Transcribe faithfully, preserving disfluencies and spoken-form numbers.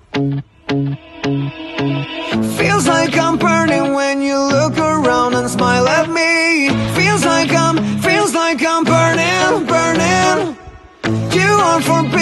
Feels like I'm burning when you look around and smile at me. Feels like I'm, feels like I'm burning, burning. You are forbidden.